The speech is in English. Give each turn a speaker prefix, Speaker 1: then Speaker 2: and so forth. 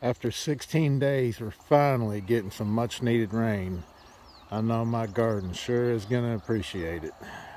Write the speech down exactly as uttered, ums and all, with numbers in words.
Speaker 1: After sixteen days, we're finally getting some much needed rain. I know my garden sure is going to appreciate it.